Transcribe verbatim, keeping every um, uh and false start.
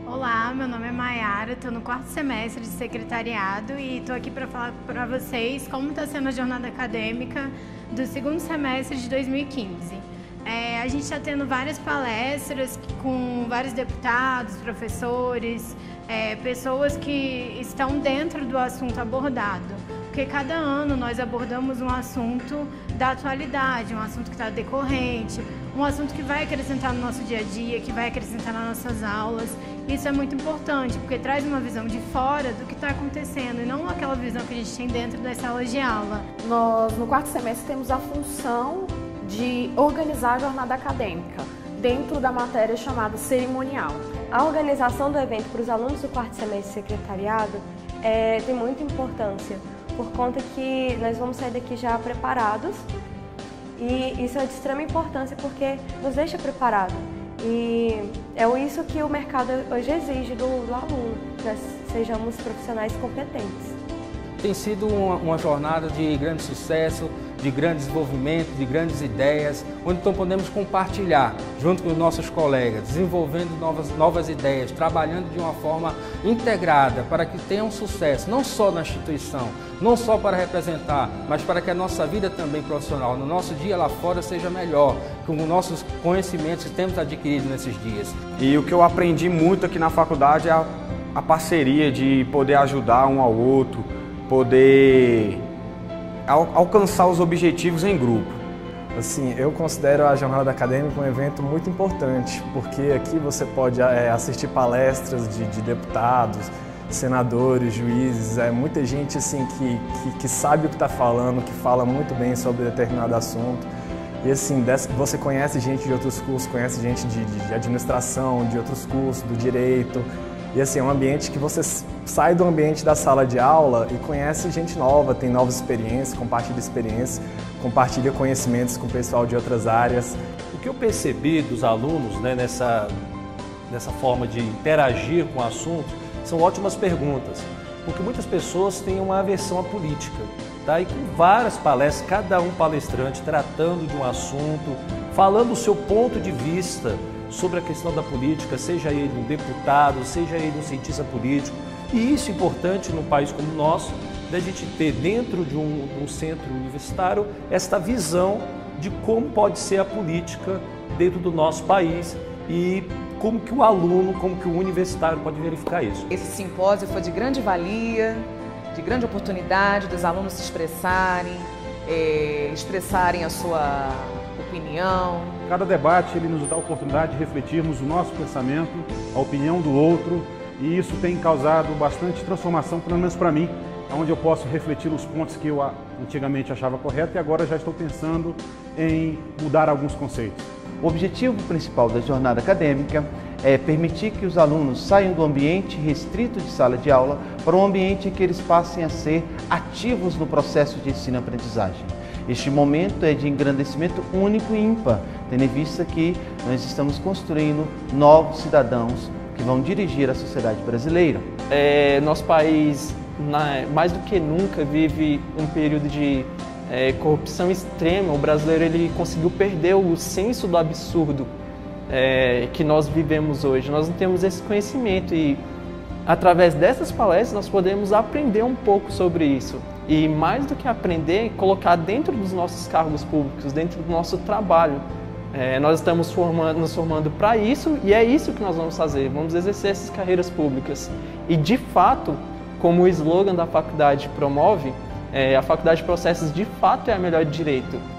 Olá, meu nome é Mayara, estou no quarto semestre de secretariado e estou aqui para falar para vocês como está sendo a jornada acadêmica do segundo semestre de dois mil e quinze. É, a gente está tendo várias palestras com vários deputados, professores, é, pessoas que estão dentro do assunto abordado, porque cada ano nós abordamos um assunto da atualidade, um assunto que está decorrente, um assunto que vai acrescentar no nosso dia a dia, que vai acrescentar nas nossas aulas. Isso é muito importante, porque traz uma visão de fora do que está acontecendo e não aquela visão que a gente tem dentro das salas de aula. Nós, no quarto semestre, temos a função de organizar a jornada acadêmica dentro da matéria chamada cerimonial. A organização do evento para os alunos do quarto semestre de secretariado é, tem muita importância, por conta que nós vamos sair daqui já preparados e isso é de extrema importância porque nos deixa preparados. E é isso que o mercado hoje exige do, do aluno, que nós sejamos profissionais competentes. Tem sido uma, uma jornada de grande sucesso, de grande desenvolvimento, de grandes ideias, onde então podemos compartilhar junto com os nossos colegas, desenvolvendo novas, novas ideias, trabalhando de uma forma integrada para que tenha um sucesso, não só na instituição, não só para representar, mas para que a nossa vida também profissional, no nosso dia lá fora, seja melhor, com os nossos conhecimentos que temos adquirido nesses dias. E o que eu aprendi muito aqui na faculdade é a, a parceria de poder ajudar um ao outro, poder alcançar os objetivos em grupo. Assim, eu considero a jornada acadêmica um evento muito importante, porque aqui você pode é, assistir palestras de, de deputados, senadores, juízes, é muita gente assim que, que, que sabe o que está falando, que fala muito bem sobre determinado assunto. E assim, você conhece gente de outros cursos, conhece gente de, de administração, de outros cursos, do direito. E assim, é um ambiente que você sai do ambiente da sala de aula e conhece gente nova, tem novas experiências, compartilha experiências, compartilha conhecimentos com o pessoal de outras áreas. O que eu percebi dos alunos, né, nessa, nessa forma de interagir com o assunto são ótimas perguntas, porque muitas pessoas têm uma aversão à política, tá? E com várias palestras, cada um palestrante tratando de um assunto, falando o seu ponto de vista sobre a questão da política, seja ele um deputado, seja ele um cientista político. E isso é importante num país como o nosso, da gente ter dentro de um, um centro universitário esta visão de como pode ser a política dentro do nosso país e como que o aluno, como que o universitário pode verificar isso. Esse simpósio foi de grande valia, de grande oportunidade dos alunos se expressarem, é, expressarem a sua opinião. Cada debate ele nos dá a oportunidade de refletirmos o nosso pensamento, a opinião do outro, e isso tem causado bastante transformação, pelo menos para mim, onde eu posso refletir os pontos que eu antigamente achava correto e agora já estou pensando em mudar alguns conceitos. O objetivo principal da jornada acadêmica é permitir que os alunos saiam do ambiente restrito de sala de aula para um ambiente em que eles passem a ser ativos no processo de ensino-aprendizagem. Este momento é de engrandecimento único e ímpar, tendo em vista que nós estamos construindo novos cidadãos que vão dirigir a sociedade brasileira. É, nosso país, na, mais do que nunca, vive um período de é, corrupção extrema. O brasileiro ele conseguiu perder o senso do absurdo é, que nós vivemos hoje. Nós não temos esse conhecimento e, através dessas palestras, nós podemos aprender um pouco sobre isso. E mais do que aprender, colocar dentro dos nossos cargos públicos, dentro do nosso trabalho. É, nós estamos formando, nos formando para isso e é isso que nós vamos fazer, vamos exercer essas carreiras públicas. E de fato, como o slogan da faculdade promove, é, a Faculdade de Processos de fato é a melhor de Direito.